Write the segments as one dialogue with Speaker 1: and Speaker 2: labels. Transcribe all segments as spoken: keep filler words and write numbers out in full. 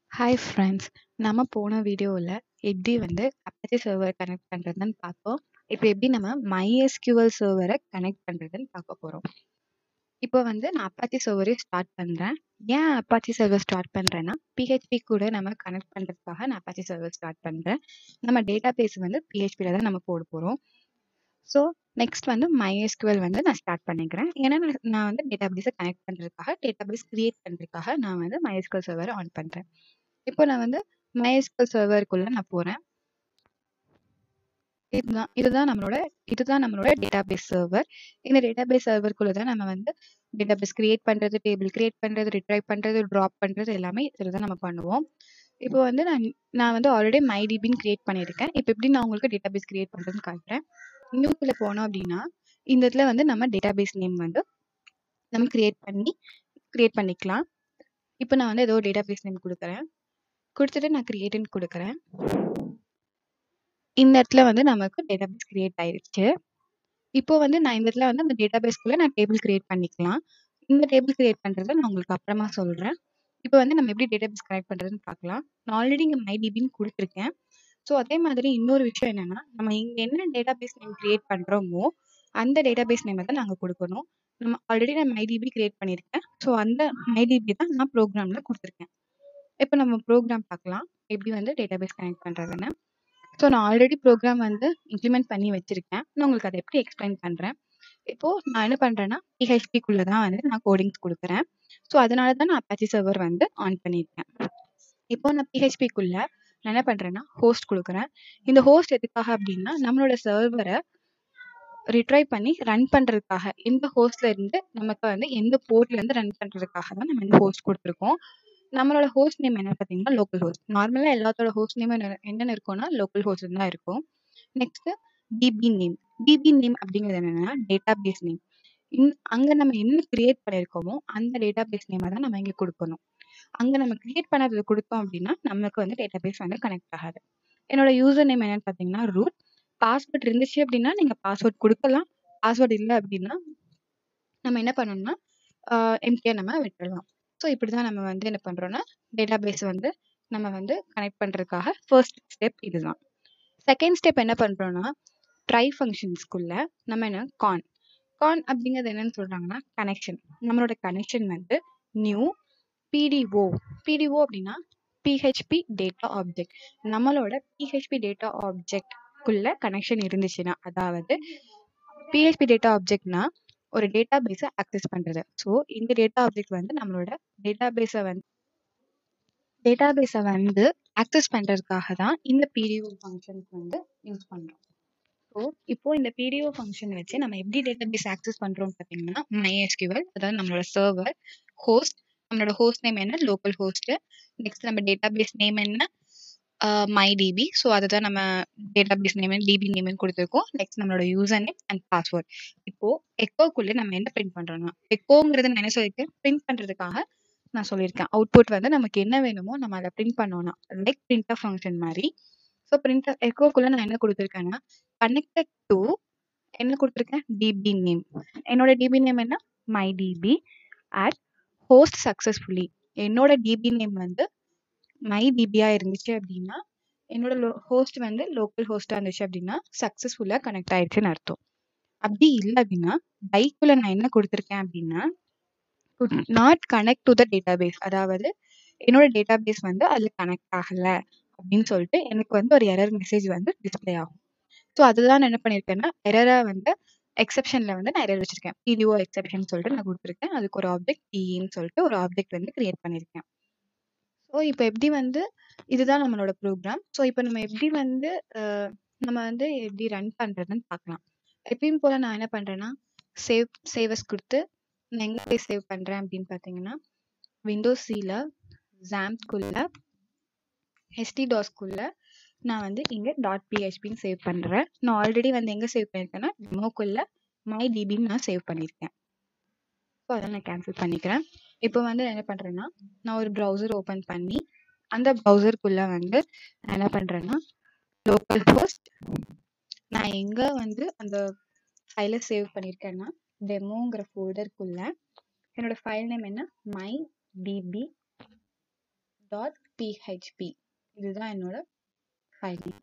Speaker 1: Hi friends. நம்ம போன வீடியோவில் எப்படி வந்து அப்பாச்சி சர்வர் கனெக்ட் பண்ணுறதுன்னு பார்த்தோம். இப்போ எப்படி நம்ம MySQL சர்வரை கனெக்ட் பண்ணுறதுன்னு பார்க்க போகிறோம். இப்போ வந்து நான் அப்பாச்சி சர்வரே ஸ்டார்ட் பண்ணுறேன். ஏன் அப்பாச்சி சர்வர் ஸ்டார்ட் பண்ணுறேன்னா, பிஹெச்பி கூட நம்ம கனெக்ட் பண்ணுறதுக்காக நான் அப்பாச்சி சர்வர் ஸ்டார்ட் பண்ணுறேன். நம்ம டேட்டா பேஸ் வந்து பிஹெச்பியில் தான் நம்ம போட போகிறோம். ஸோ நெக்ஸ்ட் வந்து MySQL வந்து நான் ஸ்டார்ட் பண்ணிக்கிறேன். ஏன்னா நான் நான் வந்து டேட்டா பேஸை கனெக்ட் பண்ணுறதுக்காக, டேட்டா பேஸ் கிரியேட் பண்ணுறதுக்காக நான் வந்து MySQL சர்வரை ஆன் பண்ணுறேன். இப்போ நான் வந்து MySQL சர்வருக்குள்ள நான் போறேன். இதுதான் இதுதான் நம்மளோட இதுதான் நம்மளோட டேட்டாபேஸ் சர்வர். இந்த டேட்டாபேஸ் சர்வருக்குள்ள தான் நம்ம வந்து டேட்டாபேஸ் கிரியேட் பண்றது, டேபிள் கிரியேட் பண்றது, ரிட்ரைவ் பண்றது, ட்ராப் பண்றது எல்லாமே இதில் தான் நம்ம பண்ணுவோம். இப்போ வந்து நான் நான் வந்து ஆல்ரெடி MyDBன்னு கிரியேட் பண்ணியிருக்கேன். இப்போ எப்படி நான் உங்களுக்கு டேட்டாபேஸ் கிரியேட் பண்றதுன்னு காட்டுறேன். நியூக்குள்ள போனோம் அப்படின்னா இந்த இடத்துல வந்து நம்ம டேட்டாபேஸ் நேம் வந்து நம்ம கிரியேட் பண்ணி கிரியேட் பண்ணிக்கலாம். இப்போ நான் வந்து ஏதோ ஒரு டேட்டாபேஸ் நேம் கொடுக்குறேன். கொடுத்துட்டு நான் கிரியேட்னு கொடுக்குறேன். இந்த இடத்துல வந்து நமக்கு டேட்டாபேஸ் கிரியேட் ஆயிருச்சு. இப்போ வந்து நான் இந்த இடத்துல வந்து அந்த டேட்டாபேஸ்க்குள்ள நான் டேபிள் கிரியேட் பண்ணிக்கலாம். இந்த டேபிள் கிரியேட் பண்றத நான் உங்களுக்கு அப்புறமா சொல்றேன். இப்போ வந்து நம்ம எப்படி டேட்டாபேஸ் கனெக்ட் பண்றதுன்னு பார்க்கலாம். நான் ஆல்ரெடி இங்க MyDBன்னு கொடுத்துருக்கேன். ஸோ அதே மாதிரி இன்னொரு விஷயம் என்னன்னா, நம்ம இங்க என்ன டேட்டாபேஸ் நேம் கிரியேட் பண்றோமோ அந்த டேட்டாபேஸ் நேமை தான் நாங்க கொடுக்கணும். நம்ம ஆல்ரெடி நான் MyDB கிரியேட் பண்ணியிருக்கேன். ஸோ அந்த MyDB தான் நான் ப்ரோக்ராம்ல கொடுத்துருக்கேன். இப்போ நம்ம ப்ரோக்ராம் பார்க்கலாம். எப்படி வந்து டேட்டாபேஸ் கனெக்ட் பண்றதுன்னு. ஸோ நான் ஆல்ரெடி ப்ரோக்ராம் வந்து இம்ப்ளிமெண்ட் பண்ணி வச்சிருக்கேன். நான் உங்களுக்கு அதை எப்படி எக்ஸ்பிளைன் பண்ணுறேன். இப்போ நான் என்ன பண்ணுறேன்னா, பிஹெச்பிக்குள்ளே தான் வந்து நான் கோடிங்ஸ் கொடுக்குறேன். ஸோ அதனால தான் நான் அப்பாச்சி சர்வர் வந்து ஆன் பண்ணியிருக்கேன். இப்போ நான் பிஹெச்பிக்குள்ள நான் என்ன பண்ணுறேன்னா, ஹோஸ்ட் கொடுக்குறேன். இந்த ஹோஸ்ட் எதுக்காக அப்படின்னா, நம்மளோட சர்வரை ரிட்ரைவ் பண்ணி ரன் பண்ணுறதுக்காக, இந்த ஹோஸ்ட்ல இருந்து நமக்கு வந்து எந்த போர்ட்ல இருந்து ரன் பண்ணுறதுக்காக தான் நம்ம இந்த ஹோஸ்ட் கொடுத்துருக்கோம். நம்மளோட ஹோஸ்ட் நேம் என்ன பார்த்தீங்கன்னா, லோக்கல் ஹோஸ்ட். நார்மலாக எல்லாத்தோட ஹோஸ்ட் நேம் என்னென்ன இருக்கும்னா, லோக்கல் ஹோஸ்ட் தான் இருக்கும். Next DB name. DB name அப்படிங்கிறது என்னன்னா, டேட்டாபேஸ் நேம். இன் அங்கே நம்ம என்ன கிரியேட் பண்ணியிருக்கோமோ அந்த டேட்டாபேஸ் நேமை தான் நம்ம இங்கே கொடுக்கணும். அங்கே நம்ம கிரியேட் பண்ணதை கொடுத்தோம் அப்படின்னா நமக்கு வந்து டேட்டாபேஸ் வந்து கனெக்ட் ஆகாது. என்னோட யூசர் நேம் என்னன்னு பார்த்தீங்கன்னா ரூட். பாஸ்வேர்ட் இருந்துச்சு அப்படின்னா நீங்கள் பாஸ்வேர்ட் கொடுக்கலாம். பாஸ்வேர்ட் இல்லை அப்படின்னா நம்ம என்ன பண்ணணும்னா எம்டியாக நம்ம விட்டுடலாம். ஸோ இப்படி தான் நம்ம வந்து என்ன பண்ணுறோன்னா, டேட்டாபேஸ் வந்து நம்ம வந்து கனெக்ட் பண்ணுறதுக்காக ஃபர்ஸ்ட் ஸ்டெப் இதுதான். செகண்ட் ஸ்டெப் என்ன பண்ணுறோன்னா, ட்ரை ஃபங்க்ஷன்ஸ்குள்ள நம்ம என்ன கான் கான் அப்படிங்கிறது என்னன்னு சொல்கிறாங்கன்னா, கனெக்ஷன். நம்மளோட கனெக்ஷன் வந்து நியூ பிடிஓ. பிடிஓ அப்படின்னா பிஹெச்பி டேட்டா ஆப்ஜெக்ட். நம்மளோட பிஹெச்பி டேட்டா ஆப்ஜெக்ட்குள்ள கனெக்ஷன் இருந்துச்சுன்னா, அதாவது பிஹெச்பி டேட்டா ஆப்ஜெக்ட்னா ஒரு டேட்டா பேஸை ஆக்சஸ் பண்ணுறது. ஸோ இந்த டேட்டா ஆப்ஜெக்ட் வந்து நம்மளோட டேட்டா பேஸை வந்து டேட்டா பேஸை வந்து ஆக்சஸ் பண்ணுறதுக்காக தான் இந்த பிடிஓ ஃபங்க்ஷன்ஸ் வந்து யூஸ் பண்ணுறோம். ஸோ இப்போ இந்த பிடிஓ ஃபங்க்ஷன் வச்சு நம்ம எப்படி டேட்டா பேஸ் ஆக்சஸ் பண்ணுறோம் பார்த்தீங்கன்னா, MySQL, அதாவது நம்மளோட சர்வர், ஹோஸ்ட், நம்மளோட ஹோஸ்ட் நேம் என்ன, லோக்கல் ஹோஸ்ட். நெக்ஸ்ட் நம்ம டேட்டா பேஸ் நேம் என்ன, MyDB. ஸோ அதுதான் நம்ம டேட்டா பேஸ் நேம் டிபி நேம்னு கொடுத்துருக்கோம். நெக்ஸ்ட் நம்மளோட யூசர் நேம் அண்ட் பாஸ்வேர்ட். இப்போ எக்கோக்குள்ளே நம்ம என்ன பிரிண்ட் பண்ணுறோம்னா, எக்கோங்கிறது நான் என்ன சொல்லியிருக்கேன், பிரிண்ட் பண்ணுறதுக்காக நான் சொல்லியிருக்கேன். அவுட்புட் வந்து நமக்கு என்ன வேணுமோ நம்ம அதை பிரிண்ட் பண்ணோம்னா, லைக் பிரிண்ட் ஆஃப் ஃபங்க்ஷன் மாதிரி. ஸோ பிரிண்ட் எக்கோக்குள்ளே நான் என்ன கொடுத்துருக்கேன்னா, கனெக்டட் டு என்ன கொடுத்துருக்கேன், டிபி நேம். என்னோட டிபி நேம் என்ன, MyDB அட் ஹோஸ்ட் சக்ஸஸ்ஃபுல்லி. என்னோட டிபி நேம் வந்து MyDBயா இருந்துச்சு அப்படின்னா, என்னோட லோ ஹோஸ்ட் வந்து லோக்கல் ஹோஸ்ட்டாக இருந்துச்சு அப்படின்னா சக்ஸஸ்ஃபுல்லாக கனெக்ட் ஆயிடுச்சுன்னு அர்த்தம். அப்படி இல்லை அப்படின்னா, பைக்குள்ள நான் என்ன கொடுத்துருக்கேன் அப்படின்னா, not connect to the database. அதாவது என்னோட டேட்டாபேஸ் வந்து அதில் கனெக்ட் ஆகலை அப்படின்னு சொல்லிட்டு எனக்கு வந்து ஒரு எரர் மெசேஜ் வந்து டிஸ்பிளே ஆகும். ஸோ அதுதான் நான் என்ன பண்ணியிருக்கேன்னா, எரரா வந்து எக்ஸெப்ஷனில் வந்து நான் எரர் வச்சிருக்கேன். பிடிஓ எக்ஸெப்ஷன் சொல்லிட்டு நான் கொடுத்துருக்கேன். அதுக்கு ஒரு ஆப்ஜெக்ட் டிஇன்னு சொல்லிட்டு ஒரு ஆப்ஜெக்ட் வந்து கிரியேட் பண்ணியிருக்கேன். ஸோ இப்போ எப்படி வந்து இதுதான் நம்மளோட ப்ரோக்ராம். ஸோ இப்போ நம்ம எப்படி வந்து நம்ம வந்து எப்படி ரன் பண்ணுறதுன்னு பார்க்கலாம். எப்பயும் போல் நான் என்ன பண்ணுறேன்னா, சேவ் சேவஸ் கொடுத்து நான் எங்கே போய் சேவ் பண்ணுறேன் அப்படின்னு பார்த்தீங்கன்னா, விண்டோஸ் சியில் ஜாம்ப்குள்ள ஹெச்டி டாஸ்குள்ள நான் வந்து இங்கே டாட் பிஹெச்பின்னு சேவ் பண்ணுறேன். நான் ஆல்ரெடி வந்து எங்கே சேவ் பண்ணியிருக்கேன்னா, டெமோக்குள்ள MyDBன்னு நான் சேவ் பண்ணியிருக்கேன். ஸோ அதை நான் கேன்சல் பண்ணிக்கிறேன். இப்போ வந்து என்ன பண்ணுறேன்னா, நான் ஒரு ப்ரௌசர் ஓப்பன் பண்ணி அந்த ப்ரௌசருக்குள்ளே வந்து நான் என்ன பண்ணுறேன்னா, லோக்கல் ஹோஸ்ட் நான் எங்கே வந்து அந்த ஃபைலை சேவ் பண்ணியிருக்கேன்னா, டெமோங்கிற ஃபோல்டருக்குள்ள என்னோட ஃபைல் நேம் என்ன, MyDB டாட் பிஹெச்பி இதுதான் என்னோட ஃபைல் நேம்.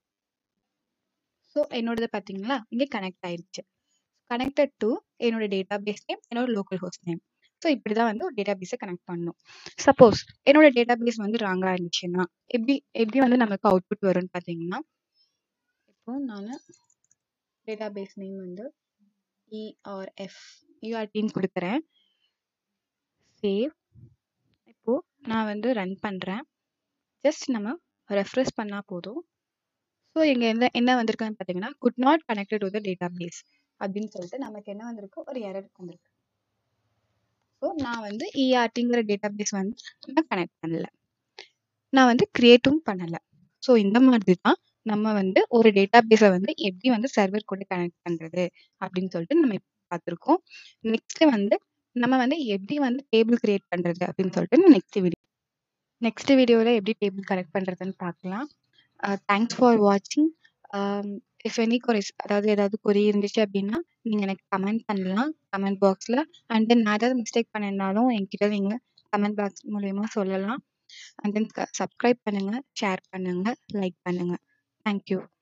Speaker 1: ஸோ என்னோடது பார்த்தீங்களா இங்கே கனெக்ட் ஆயிடுச்சு. கனெக்டட் டு என்னோட டேட்டா பேஸ் நேம், என்னோட லோக்கல் ஹோஸ்ட் நேம். ஸோ இப்படி தான் வந்து ஒரு டேட்டா பேஸை கனெக்ட் பண்ணணும். சப்போஸ் என்னோட டேட்டா பேஸ் வந்து ராங்காக இருந்துச்சுன்னா எப்படி எப்படி வந்து நமக்கு அவுட்புட் வரும்னு பார்த்தீங்கன்னா, இப்போ நான் டேட்டா பேஸ் நேம் வந்து இஆர்எஃப் யூஆர்டின்னு கொடுக்குறேன். சேவ். இப்போ நான் வந்து ரன் பண்ணுறேன். ஜஸ்ட் நம்ம ரெஃப்ரெஷ் பண்ணால் போதும். ஸோ இங்கே என்ன என்ன வந்திருக்குன்னு பார்த்தீங்கன்னா, could not connected to the database அப்படின்னு சொல்லிட்டு நமக்கு என்ன வந்திருக்கு, ஒரு எரர் வந்திருக்கு. ஸோ நான் வந்து இஆர்டிங்கிற டேட்டா பேஸ் வந்து நான் கனெக்ட் பண்ணல, நான் வந்து கிரியேட்டும் பண்ணலை. ஸோ இந்த மாதிரி தான் நம்ம வந்து ஒரு டேட்டா பேஸை வந்து எப்படி வந்து சர்வர் கூட கனெக்ட் பண்ணுறது அப்படின்னு சொல்லிட்டு நம்ம இப்போ பார்த்துருக்கோம். நெக்ஸ்ட் வந்து நம்ம வந்து எப்படி வந்து டேபிள் கிரியேட் பண்ணுறது அப்படின்னு சொல்லிட்டு நெக்ஸ்ட் வீடியோ நெக்ஸ்ட் வீடியோவில் எப்படி டேபிள் கனெக்ட் பண்ணுறதுன்னு பார்க்கலாம். தேங்க்ஸ் ஃபார் வாட்சிங். இஃப் எனி கொரிஸ், அதாவது ஏதாவது கொரி இருந்துச்சு அப்படின்னா நீங்கள் எனக்கு கமெண்ட் பண்ணலாம் கமெண்ட் பாக்ஸில். அண்ட் தென் நான் ஏதாவது மிஸ்டேக் பண்ணியிருந்தாலும் என்கிட்ட நீங்கள் கமெண்ட் பாக்ஸ் மூலயமா சொல்லலாம். அண்ட் தென் சப்ஸ்கிரைப் பண்ணுங்கள், ஷேர் பண்ணுங்கள், லைக் பண்ணுங்கள். தேங்க்யூ.